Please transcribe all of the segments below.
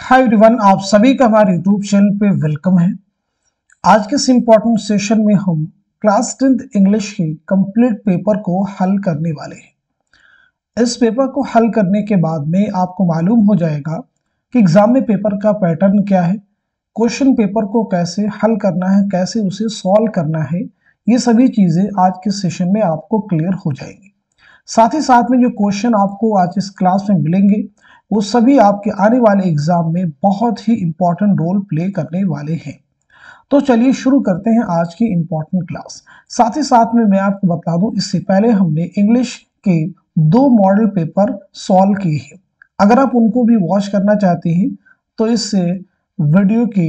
Hi everyone, आप सभी का हमारे यूट्यूब चैनल पे वेलकम है। आज के इस इम्पोर्टेंट सेशन में हम क्लास 10th इंग्लिश के कंप्लीट पेपर को हल करने वाले हैं। इस पेपर को हल करने के बाद में आपको मालूम हो जाएगा कि एग्जाम में पेपर का पैटर्न क्या है, क्वेश्चन पेपर को कैसे हल करना है, कैसे उसे सॉल्व करना है। ये सभी चीज़ें आज के सेशन में आपको क्लियर हो जाएंगी। साथ ही साथ में जो क्वेश्चन आपको आज इस क्लास में मिलेंगे वो सभी आपके आने वाले एग्जाम में बहुत ही इंपॉर्टेंट रोल प्ले करने वाले हैं। तो चलिए शुरू करते हैं आज की इंपॉर्टेंट क्लास। साथ ही साथ में मैं आपको बता दूं, इससे पहले हमने इंग्लिश के 2 मॉडल पेपर सॉल्व किए हैं। अगर आप उनको भी वॉच करना चाहते हैं तो इससे वीडियो के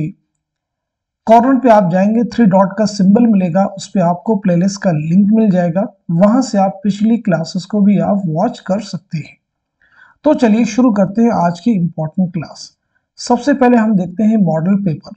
कॉर्नर पे आप जाएंगे, 3 डॉट का सिंबल मिलेगा, उस पर आपको प्लेलिस्ट का लिंक मिल जाएगा। वहां से आप पिछली क्लासेस को भी आप वॉच कर सकते हैं। तो चलिए शुरू करते हैं आज की इंपॉर्टेंट क्लास। सबसे पहले हम देखते हैं मॉडल पेपर।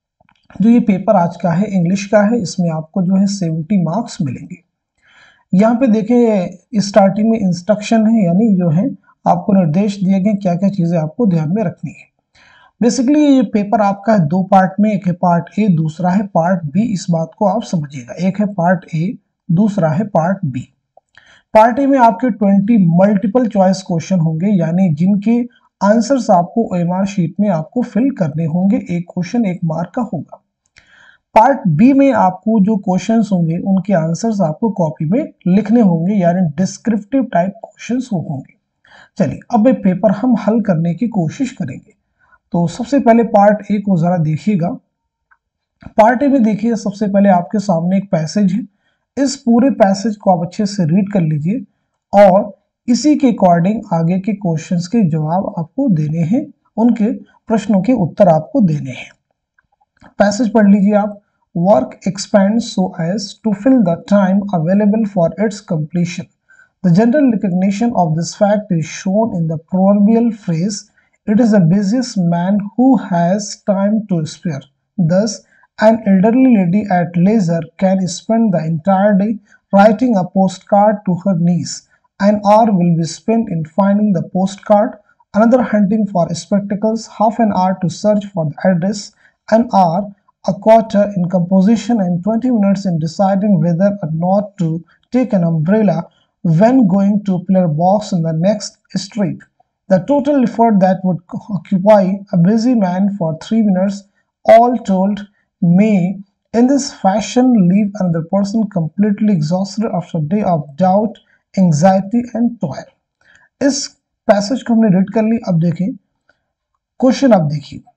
जो ये पेपर आज का है इंग्लिश का है, इसमें आपको जो है 70 मार्क्स मिलेंगे। यहाँ पे देखिए स्टार्टिंग में इंस्ट्रक्शन है, यानी जो है आपको निर्देश दिए गए क्या क्या चीजें आपको ध्यान में रखनी है। बेसिकली ये पेपर आपका है 2 पार्ट में, एक है पार्ट ए, दूसरा है पार्ट बी। इस बात को आप समझिएगा, एक है पार्ट ए, दूसरा है पार्ट बी। पार्ट ए में आपके 20 मल्टीपल चॉइस क्वेश्चन होंगे, यानी जिनके आंसर्स आपको ओएमआर शीट में आपको फिल करने होंगे। एक क्वेश्चन 1 मार्क का होगा। पार्ट बी में आपको जो क्वेश्चंस होंगे उनके आंसर्स आपको कॉपी में लिखने होंगे, यानी डिस्क्रिप्टिव टाइप क्वेश्चंस होंगे। चलिए अब ये पेपर हम हल करने की कोशिश करेंगे। तो सबसे पहले पार्ट ए को जरा देखिएगा। पार्ट ए में देखिए, सबसे पहले आपके सामने एक पैसेज है। इस पूरे पैसेज को आप अच्छे से रीड कर लीजिए और इसी के अकॉर्डिंग आगे के क्वेश्चंस के जवाब आपको देने हैं, उनके प्रश्नों के उत्तर आपको देने हैं। पैसेज पढ़ लीजिए आप। Work expand so as to fill the time available for its completion. The general recognition of this fact is shown in the proverbial phrase, it is the busiest man who has time to spare. Thus, an elderly lady at leisure can spend the entire day writing a postcard to her niece. An hour will be spent in finding the postcard, another hunting for spectacles, half an hour to search for the address, an hour, a quarter in composition, and 20 minutes in deciding whether or not to take an umbrella when going to pillar box in the next street. The total effort that would occupy a busy man for 3 minutes, all told, may in this fashion leave another person completely exhausted after a day of doubt, anxiety and toil. इस passage को हमने read कर ली। अब देखिए question. अब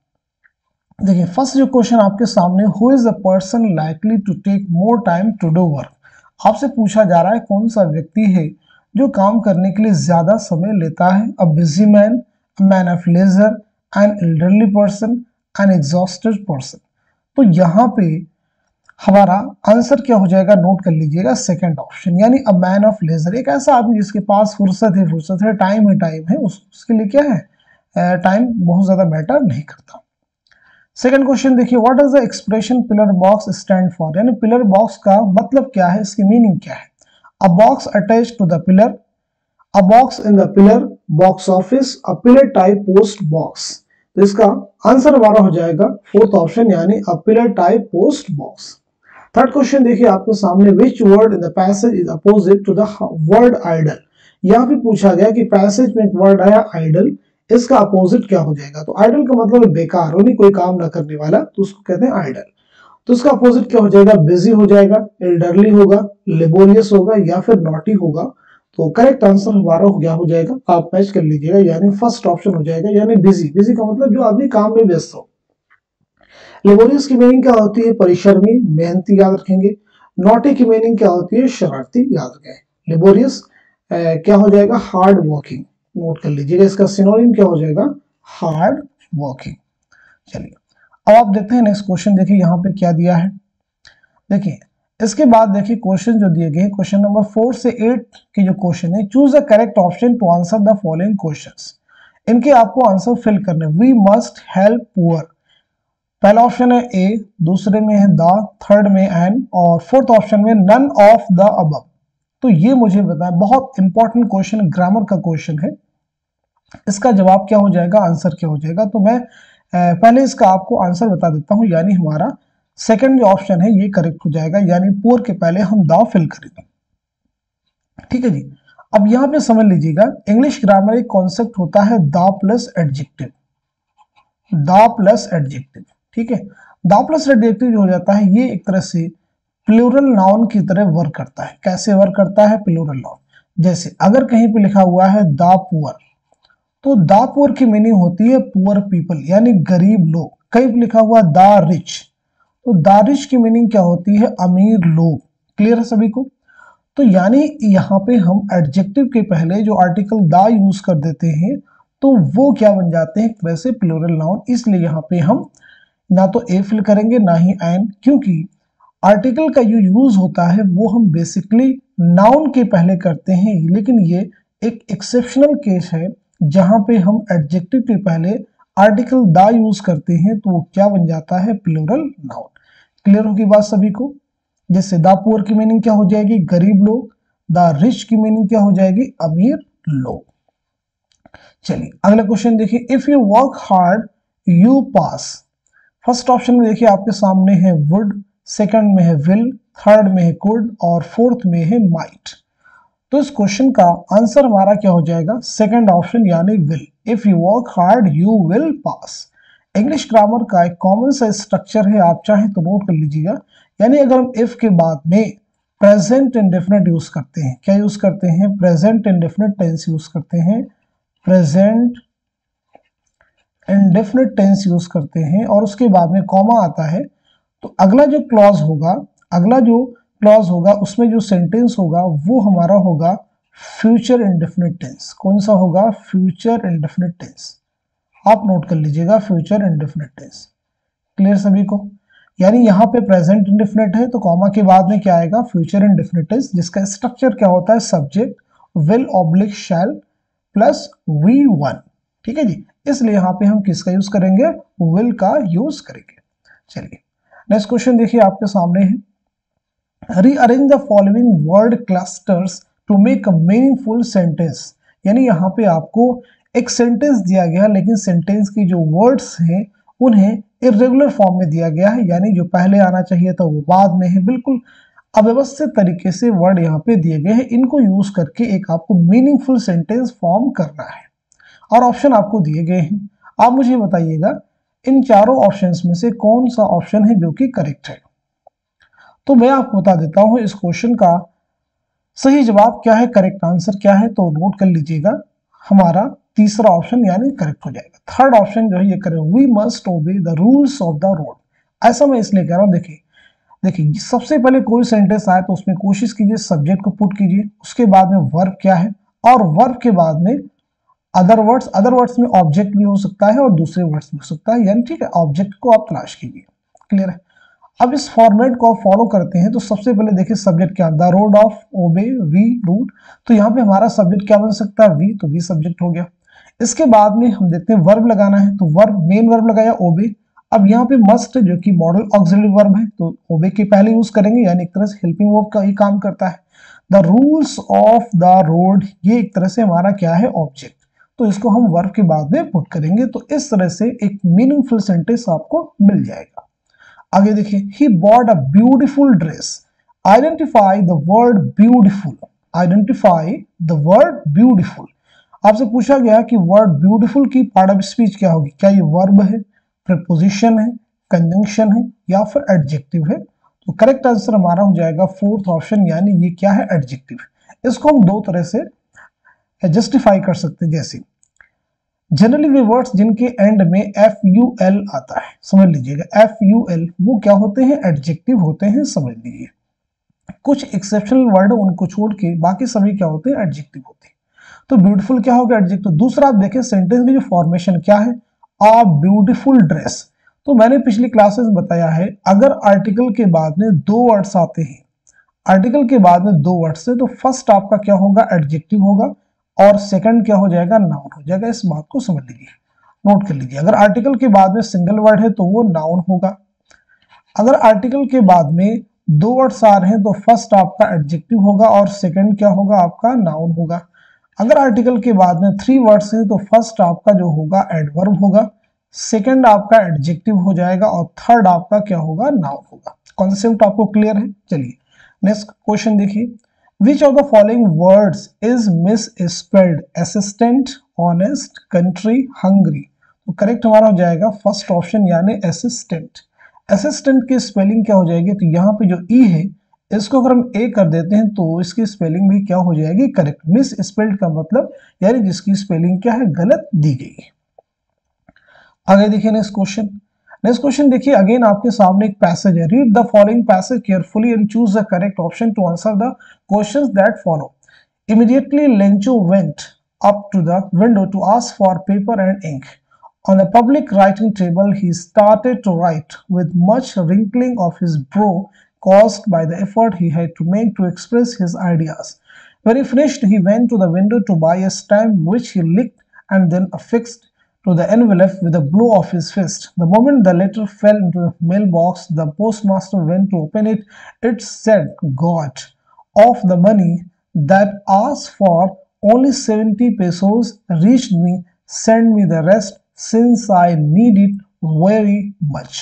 देखिए first जो question आपके सामने, who is the person likely to take more time to do work. आपसे पूछा जा रहा है कौन सा व्यक्ति है जो काम करने के लिए ज्यादा समय लेता है। A busy man, a man of leisure, an elderly person, an exhausted person. तो यहाँ पे हमारा आंसर क्या हो जाएगा, नोट कर लीजिएगा, सेकंड ऑप्शन, यानी अ मैन ऑफ लेजर। एक ऐसा आदमी जिसके पास फुर्सत है, टाइम है, उसके लिए क्या है, टाइम बहुत ज्यादा मैटर नहीं करता। सेकंड क्वेश्चन देखिए, what does the expression pillar box stand for, यानी पिलर बॉक्स का मतलब क्या है, इसकी मीनिंग क्या है। A box attached to the pillar, a box in the pillar box office, a pillar type post box। तो इसका आंसर हमारा हो जाएगा फोर्थ ऑप्शन, यानी a pillar type post box। Third question देखिए आपके सामने, which word in the passage is opposite to the word idle। यहाँ पे पूछा गया कि पैसेज में एक वर्ड आया idle, इसका अपोजिट क्या हो जाएगा। तो idle का मतलब बेकार, यानी कोई काम ना करने वाला, तो उसको कहते हैं idle। तो इसका अपोजिट क्या हो जाएगा, बिजी हो जाएगा, एल्डरली होगा, लेबोरियस होगा या फिर नॉटी होगा। तो करेक्ट आंसर हमारा हो जाएगा, आप मैच कर लीजिएगा, यानी फर्स्ट ऑप्शन हो जाएगा, यानी बिजी। बिजी का मतलब जो आदमी काम में व्यस्त हो। लेबोरियस की मीनिंग क्या होती है, परिश्रमी, मेहनती, याद रखेंगे। नॉटी की मीनिंग क्या होती है, शरारती, याद रखें। लेबोरियस क्या हो जाएगा, हार्ड वर्किंग, नोट कर लीजिएगा। इसका सिनोनिम क्या हो जाएगा, हार्ड वर्किंग। चलिए अब आप देखते हैं नेक्स्ट क्वेश्चन। देखिए यहाँ पे क्या दिया है, देखिए इसके बाद देखिए क्वेश्चन जो दिए गए, क्वेश्चन नंबर 4 से 8 के जो क्वेश्चन है, choose the correct option to answer the following questions. इनके आपको आंसर फिल करने। वी मस्ट हेल्प पुअर, पहला ऑप्शन है ए, दूसरे में है द, थर्ड में एन, और फोर्थ ऑप्शन में नन ऑफ द अबव। तो ये मुझे बताएं, बहुत इंपॉर्टेंट क्वेश्चन, ग्रामर का क्वेश्चन है। इसका जवाब क्या हो जाएगा, आंसर क्या हो जाएगा। तो मैं पहले इसका आपको आंसर बता देता हूं, यानी हमारा सेकंड जो ऑप्शन है ये करेक्ट हो जाएगा, यानी पुअर के पहले हम द फिल करेंगे। ठीक है जी। अब यहाँ पे समझ लीजिएगा, इंग्लिश ग्रामर एक कॉन्सेप्ट होता है the plus adjective, the plus adjective. ठीक है, द प्लस एडजेक्टिव जो हो जाता है ये एक तरह से प्लूरल नाउन की तरह वर्क करता है। कैसे वर्क करता है प्लूरल नाउन? जैसे अगर कहीं पे लिखा हुआ है द पुअर, तो द पुअर की मीनिंग होती है पुअर पीपल, यानी गरीब लोग। कहीं पे लिखा हुआ द रिच, तो द रिच की मीनिंग क्या होती है? अमीर लोग। क्लियर है सभी को? तो यानी यहाँ पे हम एडजेक्टिव के पहले जो आर्टिकल द यूज कर देते हैं तो वो क्या बन जाते हैं? वैसे प्लूरल नाउन। इसलिए यहाँ पे हम ना तो ए फिल करेंगे ना ही एन, क्योंकि आर्टिकल का जो यूज होता है वो हम बेसिकली नाउन के पहले करते हैं, लेकिन ये एक एक्सेप्शनल केस है जहां पे हम एडजेक्टिव के पहले आर्टिकल द यूज करते हैं, तो वो क्या बन जाता है? Plural noun. क्लियर होगी बात सभी को? जैसे द पुअर की मीनिंग क्या हो जाएगी? गरीब लोग। द रिच की मीनिंग क्या हो जाएगी? अमीर लोग। चलिए अगला क्वेश्चन देखिए, if you work hard you pass. First option में देखिए आपके सामने है वुड, सेकंड में है विल, थर्ड में है कुड और फोर्थ में है माइट। तो इस क्वेश्चन का आंसर हमारा क्या हो जाएगा? सेकंड ऑप्शन यानी will. If you work hard you will pass. English grammar का एक कॉमन सा स्ट्रक्चर है, आप चाहें तो नोट कर लीजिएगा। यानी अगर हम इफ के बाद में प्रेजेंट इंडेफिनिट यूज करते हैं, क्या यूज करते हैं? प्रेजेंट इंडेफिनिट टेंस यूज करते हैं, प्रेजेंट इंडेफिनिट टेंस यूज करते हैं और उसके बाद में कॉमा आता है, तो अगला जो क्लॉज होगा उसमें जो सेंटेंस होगा वो हमारा होगा फ्यूचर इंडेफिनिट टेंस। कौन सा होगा? Future indefinite tense. आप नोट कर लीजिएगा, फ्यूचर इंडेफिनिट टेंस। क्लियर सभी को? यानी यहाँ पे प्रेजेंट इंडेफिनिट है तो कॉमा के बाद में क्या आएगा? फ्यूचर इंडेफिनिट टेंस, जिसका स्ट्रक्चर क्या होता है? Subject will oblique shall plus V1। ठीक है जी, इसलिए यहाँ पे हम किसका यूज करेंगे? विल का यूज करेंगे। चलिए नेक्स्ट क्वेश्चन देखिए आपके सामने है, rearrange the following word clusters to make a meaningful sentence. यानी यहाँ पे आपको एक सेंटेंस दिया गया है, लेकिन सेंटेंस की जो वर्ड्स हैं उन्हें इरेगुलर फॉर्म में दिया गया है, यानी जो पहले आना चाहिए था वो बाद में है। बिल्कुल अव्यवस्थित तरीके से वर्ड यहाँ पे दिए गए हैं, इनको यूज करके एक आपको मीनिंगफुल सेंटेंस फॉर्म करना है और ऑप्शन आपको दिए गए हैं। आप मुझे बताइएगा इन चारों ऑप्शंस में से कौन सा ऑप्शन है जो कि करेक्ट है। तो मैं आपको बता देता हूं इस क्वेश्चन का सही जवाब क्या है, करेक्ट आंसर क्या है। तो नोट कर लीजिएगा, हमारा तीसरा ऑप्शन यानी करेक्ट हो जाएगा। थर्ड ऑप्शन जो है ये correct, we must obey the rules of the road. ऐसा मैं इसलिए कह रहा हूं, देखिए सबसे पहले कोई सेंटेंस आए तो उसमें कोशिश कीजिए सब्जेक्ट को पुट कीजिए, उसके बाद में वर्ब क्या है और वर्ब के बाद में अदर वर्ड्स में ऑब्जेक्ट भी हो सकता है और दूसरे वर्ड्स भी हो सकता है, यानी ठीक है ऑब्जेक्ट को आप तलाश कीजिए। क्लियर है? अब इस फॉर्मेट को आप फॉलो करते हैं तो सबसे पहले देखिए सब्जेक्ट क्या, the road of, obey, we, root. तो यहाँ पे हमारा सब्जेक्ट क्या बन सकता है? वी, तो वी सब्जेक्ट हो गया। इसके बाद में हम देखते हैं वर्ब लगाना है, तो वर्ब मेन वर्ब लगाया ओबे। अब यहाँ पे मस्ट जो कि मॉडल ऑक्सिलरी वर्ब है तो ओबे के पहले यूज करेंगे, यानी एक तरह से हेल्पिंग वर्ब का ही काम करता है। The rules of the road, ये एक तरह से हमारा क्या है? ऑब्जेक्ट, तो इसको हम वर्ब के बाद में पुट करेंगे। तो इस तरह से एक मीनिंगफुल सेंटेंस आपको मिल जाएगा। आगे देखिए, he bought a beautiful dress. Identify the word beautiful. Identify the word beautiful. आपसे पूछा गया कि वर्ड ब्यूटीफुल की पार्ट ऑफ स्पीच क्या होगी? क्या ये वर्ब है, प्रीपोजिशन है, कंजंक्शन है या फिर एडजेक्टिव है? तो करेक्ट आंसर हमारा हो जाएगा फोर्थ ऑप्शन, यानी ये क्या है? एडजेक्टिव। इसको हम दो तरह से जस्टिफाई कर सकते हैं। जैसे जनरली वे वर्ड्स जिनके एंड में FUL आता है, समझ लीजिएगा FUL वो क्या होते हैं? एडजेक्टिव होते हैं, समझ लीजिए। कुछ एक्सेप्शनल वर्ड उनको छोड़ के बाकी सभी क्या होते हैं? एडजेक्टिव होते हैं। तो ब्यूटीफुल क्या होगा? एडजेक्टिव। दूसरा आप देखें सेंटेंस की जो फॉर्मेशन क्या है? A beautiful dress. तो मैंने पिछली क्लासेस में बताया है, अगर आर्टिकल के बाद में दो वर्ड्स आते हैं, आर्टिकल के बाद में दो वर्ड्स है, तो फर्स्ट आपका क्या होगा? एडजेक्टिव होगा और सेकंड क्या हो जाएगा? नाउन हो जाएगा। इस बात को समझ लीजिए, नोट कर लीजिए। अगर आर्टिकल के बाद में सिंगल वर्ड है तो वो नाउन होगा। अगर आर्टिकल के बाद में दो वर्ड्स आ रहे हैं तो फर्स्ट आपका एडजेक्टिव होगा और सेकंड क्या होगा? आपका नाउन होगा। अगर आर्टिकल के बाद में 3 वर्ड्स हैं तो फर्स्ट आपका जो होगा एडवर्ब होगा, सेकंड आपका एडजेक्टिव हो जाएगा और थर्ड आपका क्या होगा, नाउन होगा। कॉन्सेप्ट आपको क्लियर है। चलिए नेक्स्ट क्वेश्चन देखिए, which of the following words is misspelled, assistant, honest, country, hungry. तो करेक्ट हमारा हो जाएगा फर्स्ट ऑप्शन यानी असिस्टेंट। असिस्टेंट की स्पेलिंग क्या हो जाएगी, तो यहाँ पे जो ई है इसको अगर हम ए कर देते हैं तो इसकी स्पेलिंग भी क्या हो जाएगी, करेक्ट। मिस स्पेल्ड का मतलब यानी जिसकी स्पेलिंग क्या है, गलत दी गई है। आगे देखिए नेक्स्ट क्वेश्चन। नेक्स्ट क्वेश्चन देखिए, अगेन आपके सामने एक पैसेज है। Read the following passage carefully and choose the correct option to answer the questions that follow. Immediately Lencho went up to the window to ask for paper and ink. On the public writing table, he started to write with much wrinkling of his brow caused by the effort he had to make to express his ideas. When he finished, he went to the window to buy a stamp which he licked and then affixed to the envelope with a blow of his fist. The moment the letter fell into the mailbox, the postmaster went to open it. It said, "God, of the money that asked for only 70 pesos reached me, send me the rest since I need it very much."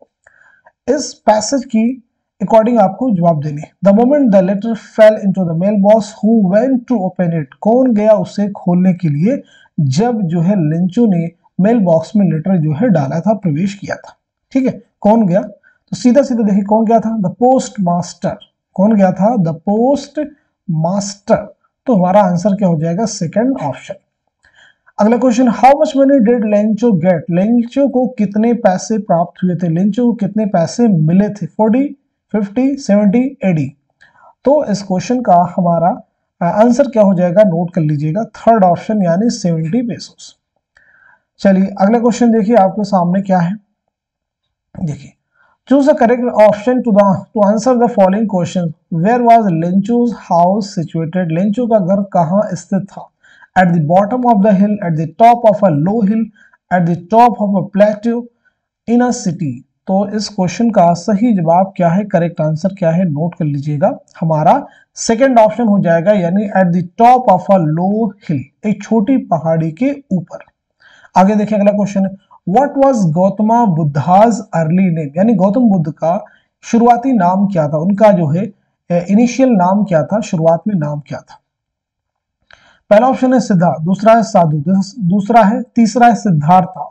इस passage की according आपको जवाब देने। The moment the letter fell into the mail box, who went to open it, कौन गया उसे खोलने के लिए, जब जो है लेंचो ने मेल बॉक्स में लेटर जो है डाला था, प्रवेश किया था। ठीक है, कौन गया, तो सीधा सीधा देखिए कौन गया था, द पोस्ट मास्टर। कौन गया था, द पोस्ट मास्टर। तो हमारा आंसर क्या हो जाएगा, सेकंड ऑप्शन। अगला question, how much money did Lencho get, Lencho को कितने पैसे प्राप्त हुए थे, लेंचो को कितने पैसे मिले थे, 40, 50, 70, 80। तो इस क्वेश्चन का हमारा आंसर क्या हो जाएगा, नोट कर लीजिएगा, थर्ड ऑप्शन यानी 70 पेसोस। चलिए अगला क्वेश्चन देखिए आपके सामने क्या है, देखिए choose the correct option to answer the following question. Where was Lencho's house situated, Lencho का घर कहाँ स्थित था, at the bottom of the hill, at the top of a low hill, at the top of a plateau, in a city। तो इस question का सही जवाब क्या है, करेक्ट आंसर क्या है, नोट कर लीजिएगा, हमारा सेकंड ऑप्शन हो जाएगा यानी at the top of a low hill, एक छोटी पहाड़ी के ऊपर। आगे देखिए अगला क्वेश्चन है, what was Gautam Buddha's early name, यानी गौतम बुद्ध का शुरुआती नाम क्या था, उनका जो है इनिशियल नाम क्या था, शुरुआत में नाम क्या था। पहला ऑप्शन है सिद्धार्थ, दूसरा है साधु, तीसरा है सिद्धार्थ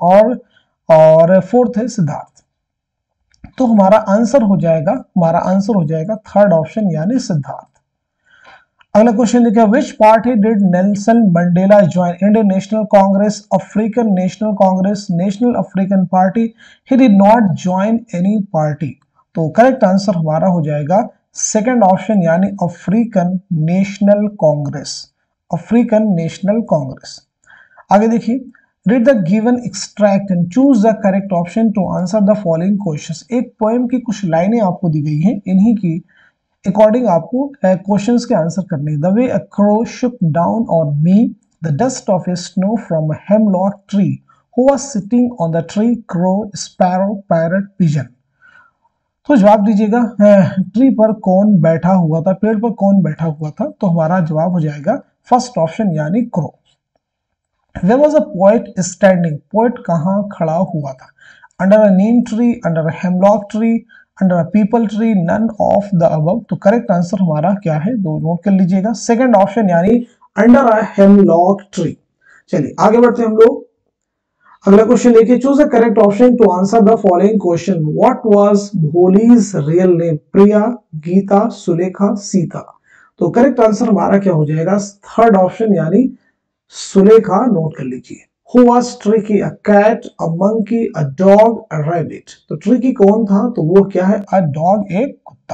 और फोर्थ है सिद्धार्थ। तो हमारा आंसर हो जाएगा थर्ड ऑप्शन यानी सिद्धार्थ। अगला क्वेश्चन देखिए, which party did Nelson Mandela join, Indian National Congress, African National Congress, National African Party, he did not join any party. तो करेक्ट आंसर हमारा हो जाएगा सेकंड ऑप्शन यानी African National Congress, African National Congress. आगे देखिए, read the given extract and choose the correct option to answer the following questions. एक poem की कुछ लाइनें आपको दी गई हैं, इन्हीं की अकॉर्डिंग आपको क्वेश्चंस के आंसर करने। The way a crow shook down on me the dust of a snow from a hemlock tree, who was sitting on the tree, crow, sparrow, parrot, pigeon. तो जवाब दीजिएगा, ट्री पर कौन बैठा हुआ था, पेड़ पर कौन बैठा हुआ था। तो हमारा जवाब हो जाएगा फर्स्ट ऑप्शन यानी crow. There was a poet standing, poet कहाँ खड़ा हुआ था, under a neem tree, under a hemlock tree, under a peepal tree, none of the above. तो करेक्ट आंसर हमारा क्या है, दो नोट कर लीजिएगा, सेकंड ऑप्शन यानी अंडर अ हेमलॉक ट्री। चलिए आगे बढ़ते हैं हम लोग। अगला क्वेश्चन देखिए, choose the correct option to answer the following question. What was Bholi's real name, Priya, Geeta, Sulekha, Sita. तो करेक्ट आंसर हमारा क्या हो जाएगा, थर्ड ऑप्शन यानी सुलेखा, नोट कर लीजिए। Who was tricky? A cat, a monkey, a dog, a rabbit। तो ट्रिकी कौन था, तो वो क्या है, a dog, एक कुत्ता।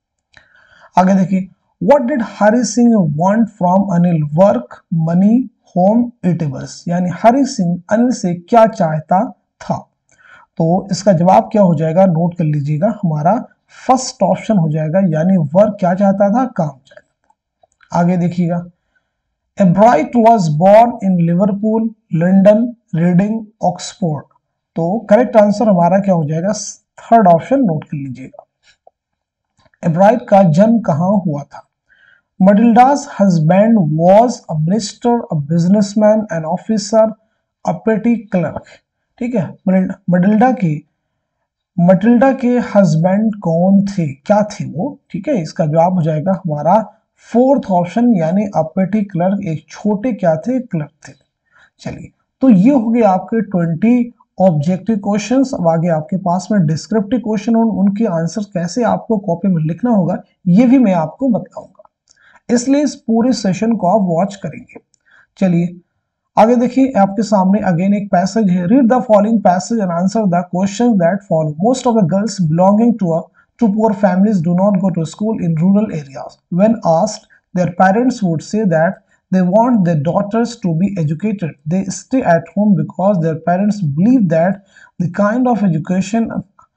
आगे देखिए, What did Hari Singh want from Anil, work, money, home, eatables। यानी हरि सिंह अनिल से क्या चाहता था। तो इसका जवाब क्या हो जाएगा, नोट कर लीजिएगा, हमारा फर्स्ट ऑप्शन हो जाएगा यानी वर्क क्या चाहता था, काम चाहता था। आगे देखिएगा, A Bright was born in Liverpool, London, Reading, Oxford। तो करेक्ट आंसर हमारा क्या हो जाएगा, थर्ड ऑप्शन, नोट कर लीजिएगा। A Bright का जन्म कहाँ हुआ था। Matilda's husband was a minister, a businessman, an officer, a petty clerk। ठीक है, मटिल्डा के हस्बैंड कौन थे, क्या थे वो, ठीक है। इसका जवाब हो जाएगा हमारा फोर्थ ऑप्शन, यानी अपेटी क्लर्क, एक छोटे क्या थे, क्लर्क थे। चलिए, तो ये हो गए आपके 20 ऑब्जेक्टिव क्वेश्चंस। अब आगे आपके पास में डिस्क्रिप्टिव क्वेश्चन और उनके आंसर कैसे आपको कॉपी में लिखना होगा ये भी मैं आपको बताऊंगा, इसलिए इस पूरे सेशन को आप वॉच करेंगे। चलिए आगे देखिए, आपके सामने अगेन एक पैसेज है। Read the following passage and answer the questions that follow. Most of the girls belonging to poor families do not go to school in rural areas. When asked, their parents would say that they want their daughters to be educated. They stay at home because their parents believe that the kind of education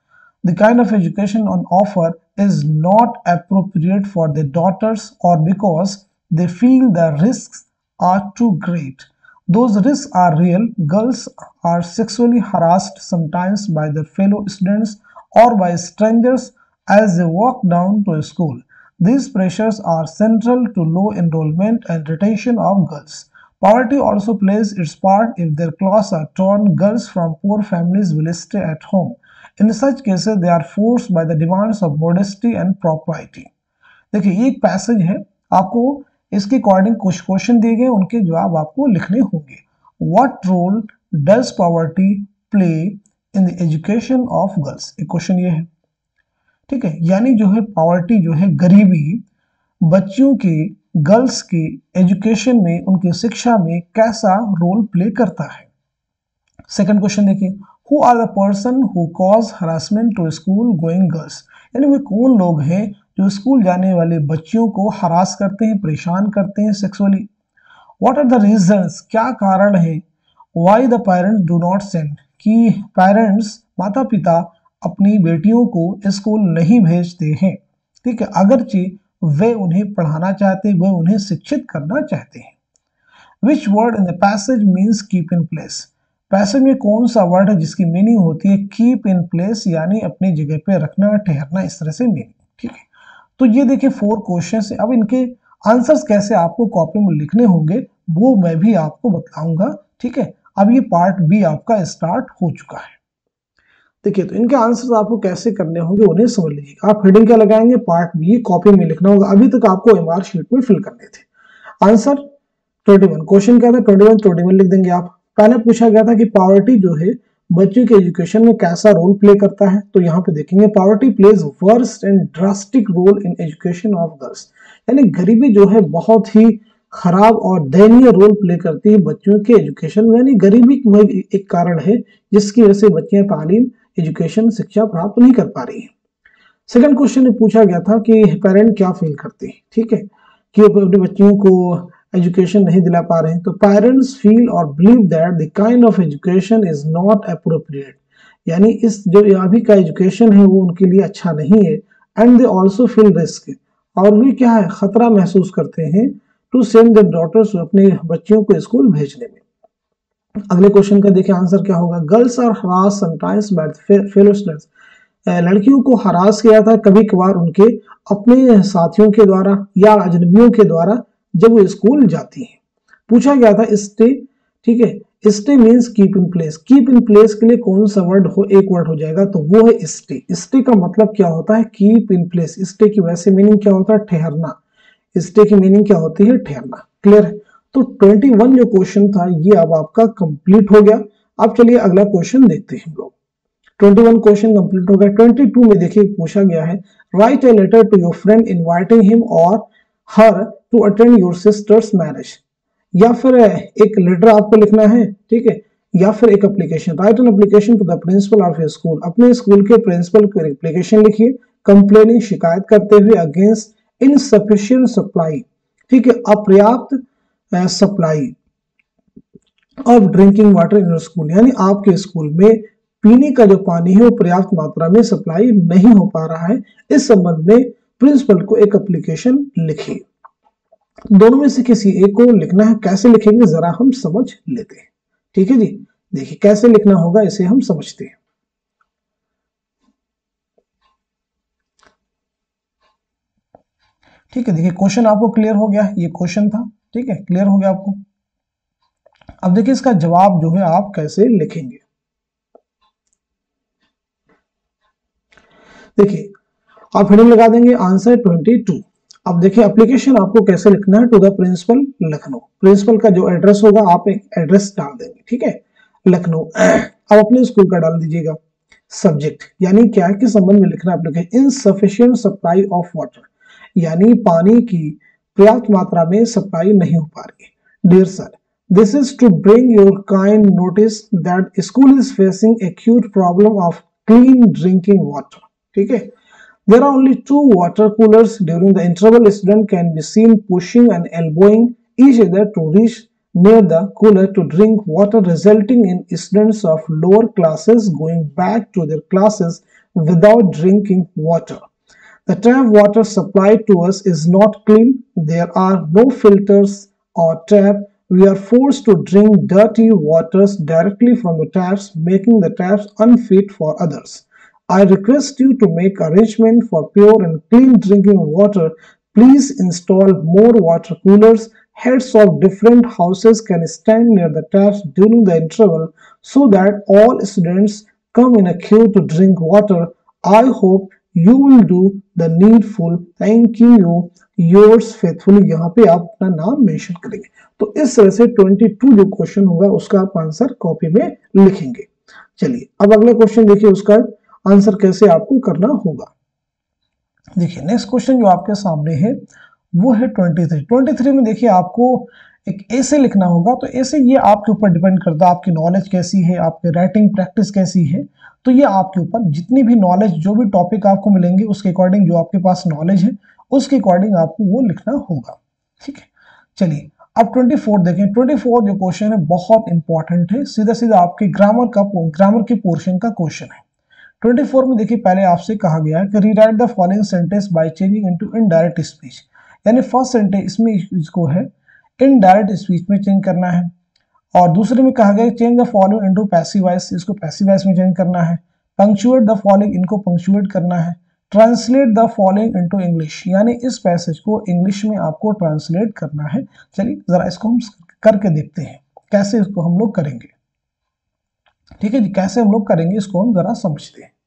on offer is not appropriate for their daughters, or because they feel the risks are too great. Those risks are real. Girls are sexually harassed sometimes by their fellow students or by strangers as they walk down to school. These pressures are central to low enrollment and retention of girls. Poverty also plays its part. If their clothes are torn, girls from poor families will stay at home. In such cases, they are forced by the demands of modesty and propriety. देखिए एक passage है, आपको इसके according कुछ question दिए गए, उनके जवाब आपको लिखने होंगे। What role does poverty play in the education of girls, एक क्वेश्चन ये है, ठीक है। यानी जो है पॉवर्टी जो है गरीबी बच्चियों के, गर्ल्स के एजुकेशन में, उनकी शिक्षा में कैसा रोल प्ले करता है। सेकंड क्वेश्चन देखिए, who are the person who cause harassment to school going girls, यानी वे कौन लोग हैं जो स्कूल जाने वाले बच्चियों को हरास करते हैं, परेशान करते हैं sexually. What are the reasons, क्या कारण है। Why the parents do not send, कि पेरेंट्स, माता पिता अपनी बेटियों को स्कूल नहीं भेजते हैं, ठीक है, अगरचे वे उन्हें पढ़ाना चाहते, वे उन्हें शिक्षित करना चाहते हैं। Which word in the passage means keep in place, passage में कौन सा वर्ड है जिसकी मीनिंग होती है कीप इन प्लेस, यानी अपनी जगह पे रखना, ठहरना, इस तरह से मीनिंग, ठीक है। तो ये देखिए 4 क्वेश्चन है। अब इनके आंसर्स कैसे आपको कॉपी में लिखने होंगे वो मैं भी आपको बताऊंगा, ठीक है। अब ये पार्ट बी आपका स्टार्ट हो चुका है। देखिए तो इनके आंसर्स आपको कैसे करने होंगे उन्हें समझ लीजिएगा। आप हेडिंग क्या लगाएंगे, पार्ट बी कॉपी में लिखना होगा। अभी तक आपको एमआर शीट में फिल करने थे। आंसर 21, क्वेश्चन क्या था, 21 लिख देंगे आप। पहले पूछा गया था कि पॉवर्टी जो है बच्चों के एजुकेशन में कैसा रोल प्ले करता है, तो यहाँ पे देखेंगे poverty plays worst and drastic role in education of girls, यानी गरीबी जो है बहुत ही खराब और दयनीय रोल प्ले करती है बच्चों के एजुकेशन में, यानी गरीबी वही एक कारण है जिसकी वजह से बच्चियां तालीम, एजुकेशन, शिक्षा प्राप्त नहीं कर पा रही है। सेकंड क्वेश्चन में पूछा गया था कि पेरेंट क्या फील करते हैं, ठीक है, कि अपने बच्चियों को एजुकेशन नहीं दिला पा रहे हैं। तो पेरेंट्स फील और believe that the kind of education is not appropriate, यानी इस जो अभी का एजुकेशन है वो उनके लिए अच्छा नहीं है। And they also feel risk, और भी क्या है, खतरा महसूस करते हैं टू सेंड देयर डॉटर्स, अपने बच्चियों को स्कूल भेजने में। अगले क्वेश्चन का देखिए आंसर क्या होगा। Girls are harass sometimes by fellow students, लड़कियों को हरास किया था कभी कभार उनके अपने साथियों के द्वारा या अजनबियों के द्वारा जब वो स्कूल जाती हैं। पूछा गया था स्टे, ठीक है, stay means keep in place. Keep in place के लिए कौन सा वर्ड हो, एक वर्ड हो जाएगा, तो वो है स्टे। स्टे का मतलब क्या होता है, कीप इन प्लेस। स्टे की वैसे मीनिंग क्या होता है, ठहरना। स्टे की मीनिंग क्या होती है, ठहरना। क्लियर है। तो 21 जो क्वेश्चन था ये अब आपका कंप्लीट हो गया। अब चलिए अगला क्वेश्चन देखते हैं हम लोग। 21 क्वेश्चन कंप्लीट हो गया। 22 में देखिए पूछा गया है, write a letter to your friend inviting him और her to attend your sister's marriage, या फिर एक लेटर आपको लिखना है, ठीक है, या फिर एक application. Write an application to the principal of your school, अपने स्कूल के प्रिंसिपल को एप्लीकेशन लिखिए कंप्लेनिंग, शिकायत करते हुए अगेंस्ट इनसफिशिएंट सप्लाई, ठीक है, अपर्याप्त supply of drinking water in your school, यानी आपके स्कूल में पीने का जो पानी है वो पर्याप्त मात्रा में सप्लाई नहीं हो पा रहा है। इस संबंध में प्रिंसिपल को एक एप्लीकेशन लिखिए। दोनों में से किसी एक को लिखना है। कैसे लिखेंगे जरा हम समझ लेते हैं, ठीक है जी। देखिए कैसे लिखना होगा इसे हम समझते हैं। ठीक है, देखिए क्वेश्चन आपको क्लियर हो गया, ये क्वेश्चन था, ठीक है, क्लियर हो गया आपको। अब देखिए इसका जवाब जो है आप कैसे लिखेंगे। देखिए आप हेडिंग लगा देंगे आंसर 22। अब देखिए एप्लीकेशन आपको कैसे लिखना है, to the principal Lucknow. Principal का जो एड्रेस होगा आप एक एड्रेस डाल देंगे, ठीक है, लखनऊ। अब अपने स्कूल का डाल दीजिएगा। सब्जेक्ट यानी क्या है कि संबंध में लिखना application. Insufficient supply of water यानी पानी की पर्याप्त मात्रा में सप्लाई नहीं हो पा रही है। Dear sir, this is to bring your kind notice that school is facing acute problem of clean drinking water. ठीक है, there are only 2 water coolers. During the interval, student can be seen pushing and elbowing each other to reach near the cooler to drink water, resulting in students of lower classes going back to their classes without drinking water. The tap water supplied to us is not clean. There are no filters or tap. We are forced to drink dirty waters directly from the taps, making the taps unfit for others. I request you to make arrangement for pure and clean drinking water. Please install more water coolers. Heads of different houses can stand near the taps during the interval so that all students come in a queue to drink water. I hope you will do the needful. Thank you. Yours faithfully. यहाँ पे आप अपना नाम mention करेंगे। तो इस तरह से 22 जो क्वेश्चन होगा उसका आप आंसर कॉपी में लिखेंगे। चलिए अब अगला क्वेश्चन देखिए, उसका आंसर कैसे आपको करना होगा। देखिए नेक्स्ट क्वेश्चन जो आपके सामने है वो है 23 में देखिए आपको एक ऐसे लिखना होगा। तो ऐसे ये आपके ऊपर डिपेंड करता है आपकी नॉलेज कैसी है, आपकी राइटिंग प्रैक्टिस कैसी है। तो ये आपके ऊपर जितनी भी नॉलेज, जो भी टॉपिक आपको मिलेंगे उसके अकॉर्डिंग, जो आपके पास नॉलेज है उसके अकॉर्डिंग आपको वो लिखना होगा। ठीक है, चलिए अब 24 देखें। 24 जो क्वेश्चन है बहुत इंपॉर्टेंट है, सीधा सीधा आपके ग्रामर के पोर्शन का क्वेश्चन है। 24 में देखिए पहले आपसे कहा गया है कि rewrite the following sentence by changing into indirect speech, यानी फर्स्ट सेंटेंस इसमें इसको है इनडायरेक्ट स्पीच में चेंज करना है। और दूसरे में कहा गया change the following into passive voice, इसको पैसिव वॉइस में चेंज करना है। पंक्चुएट द फॉलोइंग, इनको पंक्चुएट करना है। Translate the following into English, यानी इस पैसेज को इंग्लिश में आपको ट्रांसलेट करना है। चलिए जरा इसको हम करके देखते हैं कैसे इसको हम लोग करेंगे। ठीक है जी, कैसे हम लोग करेंगे इसको हम जरा समझते हैं।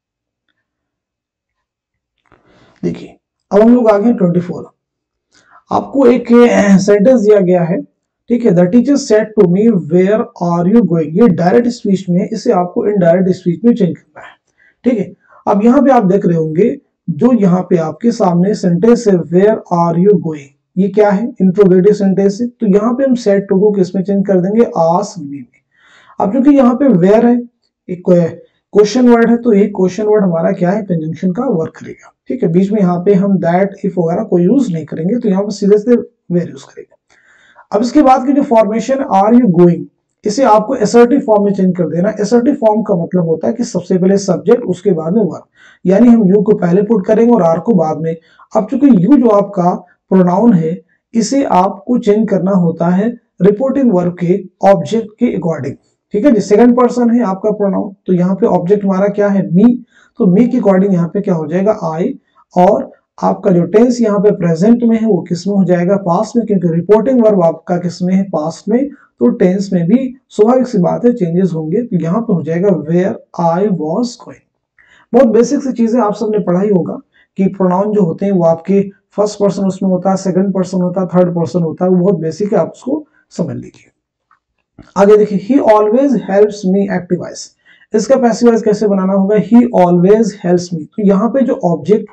देखिए अब हम लोग आ गए 24। आपको एक सेंटेंस दिया गया है, ठीक है। The teacher said to me where are you going, ये डायरेक्ट स्पीच में, इसे आपको इनडायरेक्ट स्पीच में चेंज करना है। ठीक है, अब यहाँ पे आप देख रहे होंगे जो यहाँ पे आपके सामने सेंटेंस है वेयर आर यू गोइंग, ये क्या है, इंट्रोगेटिव सेंटेंस है। तो यहाँ पे हम सेड टू को किसमें चेंज कर देंगे, आस्क मी में। अब क्योंकि यहाँ पे वेयर है, एक क्वेश्चन वर्ड है, तो ये क्वेश्चन वर्ड हमारा क्या है, कंजंक्शन का वर्क करेगा। ठीक है, बीच में यहाँ पे हम दैट इफ वगैरह कोई यूज नहीं करेंगे, तो यहाँ पे सीधे सीधे वेयर यूज करेंगे। अब इसके बाद की जो फॉर्मेशन आर यू गोइंग, इसे आपको असर्टिव फॉर्म में चेंज कर देना। असर्टिव फॉर्म का मतलब होता है कि सबसे पहले सब्जेक्ट, उसके बाद में वर्ब, यानी हम यू को पहले पुट करेंगे और आर को बाद में। अब चूंकि यू जो आपका प्रोनाउन है, इसे आपको चेंज करना होता है रिपोर्टिंग वर्ब के ऑब्जेक्ट के अकॉर्डिंग। ठीक है जी, सेकंड पर्सन है आपका प्रोनाउन, तो यहाँ पे ऑब्जेक्ट हमारा क्या है, मी, तो मी के अकॉर्डिंग यहाँ पे क्या हो जाएगा, आई। और आपका जो टेंस यहाँ पे प्रेजेंट में है वो किस में हो जाएगा, पास्ट में, क्योंकि रिपोर्टिंग वर्ब आपका किस में है, पास्ट में। तो टेंस में भी स्वाभाविक सी बात है चेंजेस होंगे, तो यहाँ पे हो जाएगा वेयर आई वाज गोइंग। बहुत बेसिक सी चीजें आप सबने पढ़ा ही होगा कि प्रोनाउन जो होते हैं वो आपके फर्स्ट पर्सन उसमें होता है, सेकंड पर्सन होता है, थर्ड पर्सन होता है, वो बहुत बेसिक है, आप उसको समझ लीजिए। आगे देखिए, he always helps me active voice, इसका पैसिव वॉइस कैसे बनाना होगा, ही ऑलवेज हेल्प्स मी। तो यहाँ पे जो ऑब्जेक्ट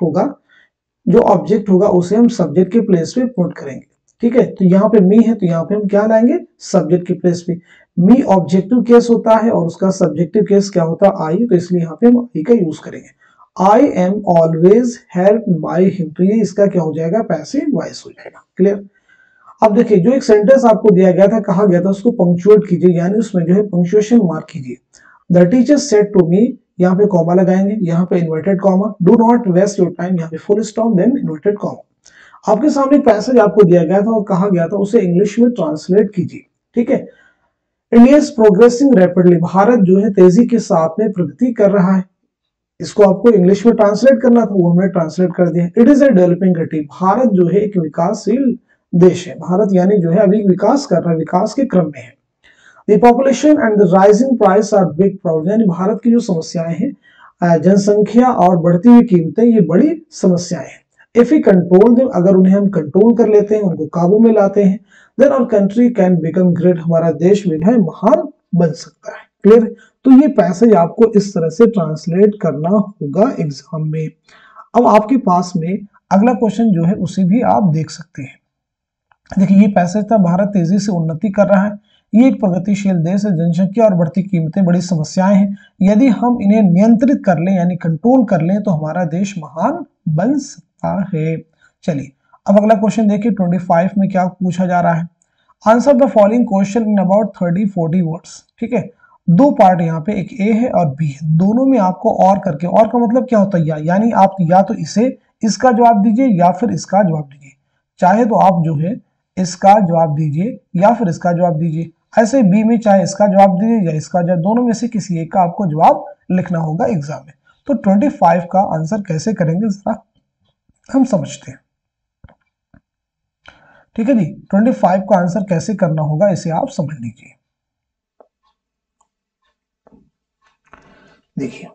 होगा उसे हम सब्जेक्ट के प्लेस पे पुट करेंगे। ठीक है, तो यहाँ पे मी है, तो यहाँ पे हम क्या लाएंगे, सब्जेक्ट के प्लेस पे। मी ऑब्जेक्टिव केस होता है और उसका सब्जेक्टिव केस क्या होता है, आई, तो इसलिए यहाँ पे हम आई का यूज करेंगे। I am always help by him, तो ये इसका क्या हो जाएगा, पैसिव वॉइस हो जाएगा। क्लियर। अब देखिए जो एक सेंटेंस आपको दिया गया था, कहा गया था उसको पंक्चुएट कीजिए, यानी उसमें जो है पंक्चुएशन मार्क कीजिए। The teacher said to me, यहाँ पे कॉमा लगाएंगे, यहाँ पे inverted comma, do not waste your time, यहाँ पे full stop, then inverted comma. आपके सामने एक पैसेज आपको दिया गया था और कहा गया था उसे इंग्लिश में ट्रांसलेट कीजिए। ठीक है, India is progressing rapidly, Bharat जो है तेजी के साथ में प्रगति कर रहा है। इसको आपको इंग्लिश में ट्रांसलेट करना था, वो हमने ट्रांसलेट कर दिया। It is a developing country, Bharat जो है एक विकासशील देश है। भारत यानी जो है अभी विकास कर रहा है, विकास के क्रम में है। The population and the rising price are big problem, यानी भारत की जो समस्याएं हैं जनसंख्या और बढ़ती हुई कीमतें ये बड़ी समस्याएं हैं। इफ वी कंट्रोल देम, अगर उन्हें हम कंट्रोल कर लेते हैं, उनको काबू में लाते हैं, then our country can become great, हमारा देश भी है महान बन सकता है। क्लियर? तो ये पैसेज आपको इस तरह से ट्रांसलेट करना होगा एग्जाम में। अब आपके पास में अगला क्वेश्चन जो है उसे भी आप देख सकते हैं। देखिए ये पैसेज था, भारत तेजी से उन्नति कर रहा है, ये एक प्रगतिशील देश है, जनसंख्या और बढ़ती कीमतें बड़ी समस्याएं हैं, यदि हम इन्हें नियंत्रित कर लें यानी कंट्रोल कर लें तो हमारा देश महान बन सकता है। चलिए अब अगला क्वेश्चन देखिए 25 में क्या पूछा जा रहा है। Answer the following question in about 30-40 words. ठीक है, दो पार्ट यहाँ पे, एक ए है और बी है, दोनों में आपको और करके, और का मतलब क्या होता है यानी आप या तो इसे इसका जवाब दीजिए या फिर इसका जवाब दीजिए, चाहे तो आप जो है इसका जवाब दीजिए या फिर इसका जवाब दीजिए, ऐसे बी में चाहे इसका जवाब दीजिए या इसका जवाब, दोनों में से किसी एक का आपको जवाब लिखना होगा एग्जाम में। तो 25 का आंसर कैसे करेंगे जरा हम समझते हैं। ठीक है जी, 25 का आंसर कैसे करना होगा इसे आप समझ लीजिए। देखिए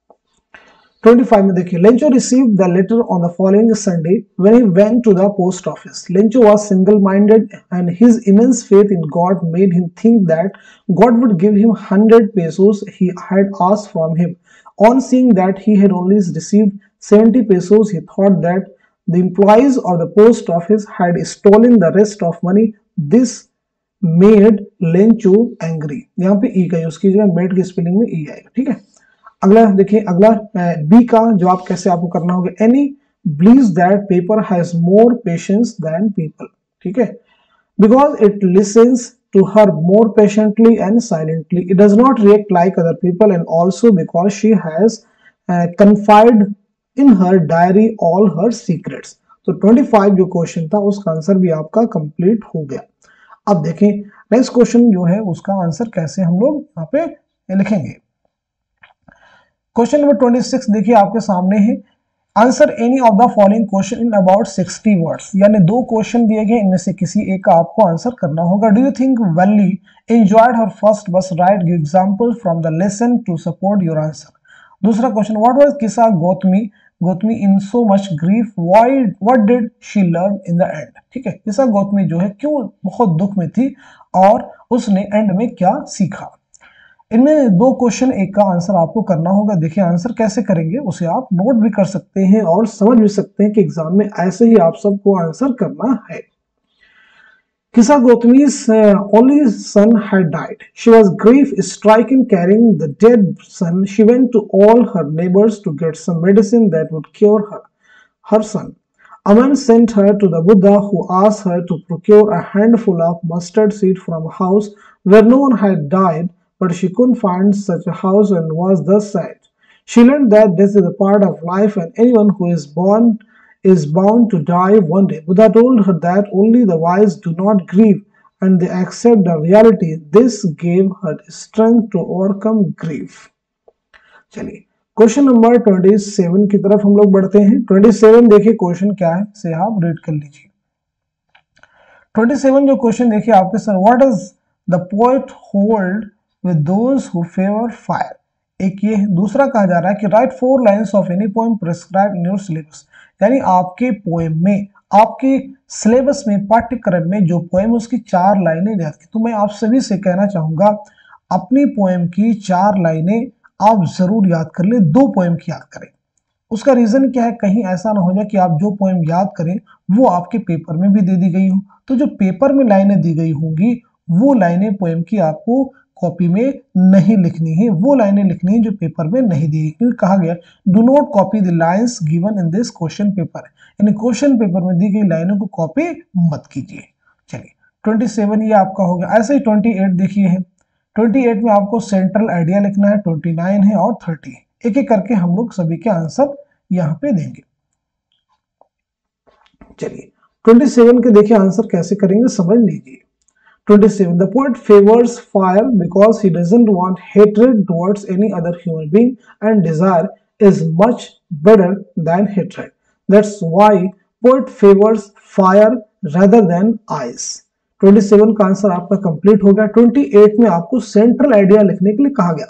25 में देखिए, Lencho received the letter on the following Sunday when he went to the post office. Lencho was single-minded and his immense faith in God made him think that God would give him 100 pesos he had asked from him. On seeing that he had only received 70 pesos, he thought that the employees of the post office had stolen the rest of money. This made Lencho angry. यहाँ पे ई का use कीजिएगा, made की spelling में ई आएगा। ठीक है, अगला देखिए, अगला बी का जवाब कैसे आपको करना होगा। Annie believes that paper has more patience than people. ठीक है, because it listens to her more patiently and silently. It does not react like other people, and also because she has confided in her diary all her secrets. तो 25 जो question था उसका answer भी आपका complete हो गया। अब देखें नेक्स्ट क्वेश्चन जो है उसका आंसर कैसे हम लोग यहाँ पे लिखेंगे। क्वेश्चन नंबर 26 देखिए आपके सामने है। Answer any of the following question in about 60 words, यानी दो क्वेश्चन दिए गए, इनमें से किसी एक का आपको आंसर करना होगा। Do you think Valli enjoyed her first bus ride, give example from the lesson to support your answer. दूसरा question, what was Kisa Gotami in so much grief, what did she learn in the end. ठीक है, किसा गौतमी जो है क्यों बहुत दुख में थी और उसने एंड में क्या सीखा। इनमें दो क्वेश्चन, एक का आंसर आपको करना होगा। देखिए आंसर कैसे करेंगे उसे आप नोट भी कर सकते हैं और समझ भी सकते हैं कि एग्जाम में ऐसे ही आप सबको आंसर करना है। Kisa Gautami's only son had died. She was grief stricken carrying the dead son. She went to all her neighbors to get some medicine that would cure her son. A man sent her to the Buddha, who asked her to procure a handful of mustard seed from a house where no one had died, but she couldn't find such a house and was thus sad. She learned that death is a part of life and anyone who is born is bound to die one day. Buddha told her that only the wise do not grieve and they accept the reality. This gave her strength to overcome grief. चलिए question number 27 की तरफ हम लोग बढ़ते हैं। 27 देखिए question क्या है से आप रीड कर लीजिए। 27 जो क्वेश्चन देखिए आपके sir, what does the poet hold with those who favor fire। एक ये दूसरा कहा जा रहा है कि write 4 lines of any poem prescribed in your syllabus, यानी आपके पोएम में, आपके सिलेबस में, पाठ्यक्रम में जो पोएम उसकी 4 लाइनें याद की। तो मैं आप सभी से कहना चाहूंगा अपनी पोएम की 4 लाइनें आप जरूर याद कर ले, 2 पोएम की याद करें। उसका रीजन क्या है, कहीं ऐसा ना हो जाए कि आप जो पोएम याद करें वो आपके पेपर में भी दे दी गई हो। तो जो पेपर में लाइनें दी गई होंगी वो लाइनें पोएम की आपको कॉपी में नहीं लिखनी है, वो लाइनें लिखनी है जो पेपर में नहीं दी गई, क्योंकि कहा गया do not copy the lines given in this question paper, यानी क्वेश्चन पेपर में दी गई लाइनों को कॉपी मत कीजिए। चलिए 27 ये आपका हो गया। ऐसे ही 28 देखिए है, 28 में आपको सेंट्रल आइडिया लिखना है, 29 है और 30, एक एक करके हम लोग सभी के आंसर यहाँ पे देंगे। चलिए 27 के देखिए आंसर कैसे करेंगे समझ लीजिए। 27. The poet favors fire because he doesn't want hatred towards any other human being and desire is much better than hatred. That's why poet favors fire rather than ice. 27 का आंसर आपका complete हो गया। 28 में आपको central idea लिखने के लिए कहा गया।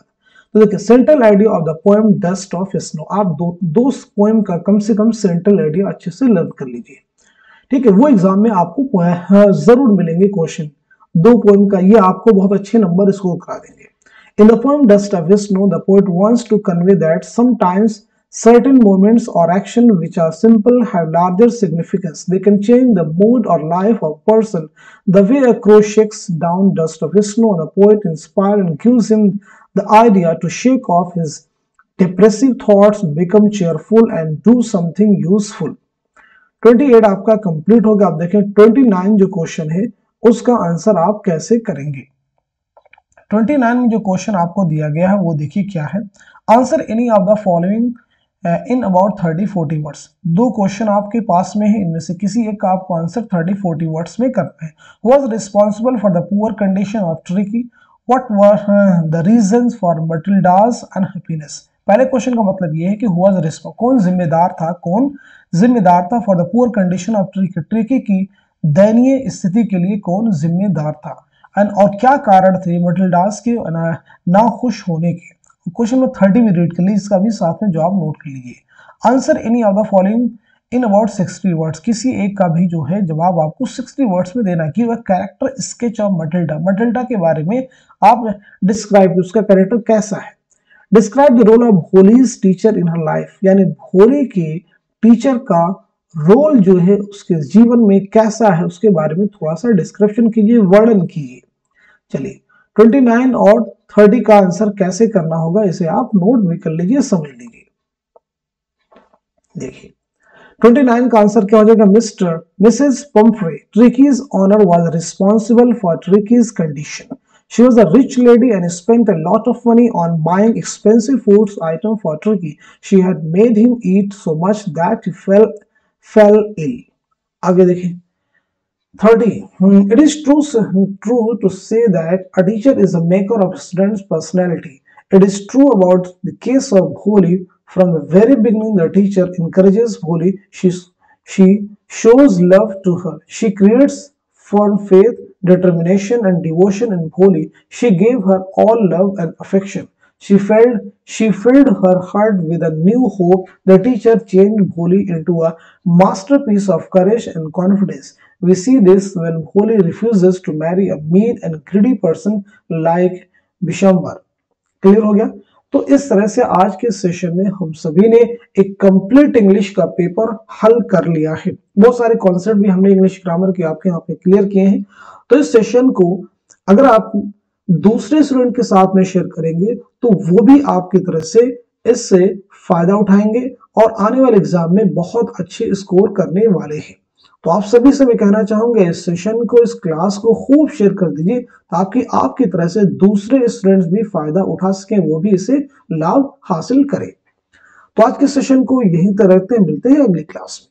तो देखिए central idea of the poem dust of snow, आप दो पोएम का कम से कम सेंट्रल आइडिया अच्छे से लर्न कर लीजिए, ठीक है। वो एग्जाम में आपको जरूर मिलेंगे क्वेश्चन, दो पोएम का, ये आपको बहुत अच्छे नंबर स्कोर करा देंगे। In the poem Dust of Snow, the poet wants to convey that sometimes certain moments or action which are simple have larger significance. They can change the mood or life of a person. The way a crow shakes down dust of snow, the poet inspires and gives him the idea to shake off his depressive thoughts, become cheerful and do something useful. 28 आपका complete हो गया। आप देखें 29 जो question है उसका answer आप कैसे करेंगे। 29 में जो क्वेश्चन आपको दिया गया है वो देखिए क्या है। Answer any of the following in about 30-40 words. दो क्वेश्चन आपके पास में है, इनमें से किसी एक का आपको आंसर 30-40 वर्ड्स में करना है। Was responsible for the poor condition of Tricki, what were the reasons for Matilda's unhappiness. पहले क्वेश्चन का मतलब ये है कि कौन जिम्मेदार था for the poor condition of Tricki, Tricki की दयनीय स्थिति के लिए कौन जिम्मेदार था, और क्या कारण थे मटिल्डास के ना खुश होने के। क्वेश्चन में 30 भी रीड कर लीजिए, इसका भी साथ में जवाब नोट कर लीजिए। Answer any of the following in about 60 words, किसी एक का भी जो है जवाब आपको 60 वर्ड्स में देना कि वह character sketch of Matilda, Matilda के बारे में आप डिस्क्राइब, उसका कैरेक्टर कैसा है। Describe the role of Bholi's teacher in her life, यानी भोली के टीचर का रोल जो है उसके जीवन में कैसा है उसके बारे में थोड़ा सा डिस्क्रिप्शन कीजिए, वर्णन कीजिए। चलिए 29 और 30 का आंसर कैसे करना होगा इसे आप नोट भी कर लीजिए, समझ लीजिए। देखिए 29 का आंसर क्या हो जाएगा। Mr Mrs Pumphrey, Tricki's owner was responsible for Tricki's condition. She was a rich lady and spent a lot of money on buying expensive foods item for Tricky. She had made him eat so much that he fell ill. आगे देखिए 30. It is true to say that a teacher is a maker of a student's personality. It is true about the case of Bholi. From the very beginning, the teacher encourages Bholi. She shows love to her. She creates firm faith, determination and devotion in Bholi. She gave her all love and affection. She filled her heart with a new hope. The teacher changed Bholi into a masterpiece of courage and confidence. We see this when Bholi refuses to marry a mean and greedy person like Bishambar. Clear हो गया। तो इस तरह से आज के session में हम सभी ने एक कंप्लीट इंग्लिश का पेपर हल कर लिया है। बहुत सारे कॉन्सेप्ट भी हमने इंग्लिश ग्रामर के आपके यहाँ पे क्लियर किए हैं। तो इस सेशन को अगर आप दूसरे स्टूडेंट के साथ में शेयर करेंगे तो वो भी आपकी तरह से इससे फायदा उठाएंगे और आने वाले एग्जाम में बहुत अच्छे स्कोर करने वाले हैं। तो आप सभी से मैं कहना चाहूंगा इस सेशन को, इस क्लास को खूब शेयर कर दीजिए ताकि आपकी तरह से दूसरे स्टूडेंट्स भी फायदा उठा सकें, वो भी इसे लाभ हासिल करें। तो आज के सेशन को यहीं तक रखते हैं, मिलते हैं अगली क्लास में।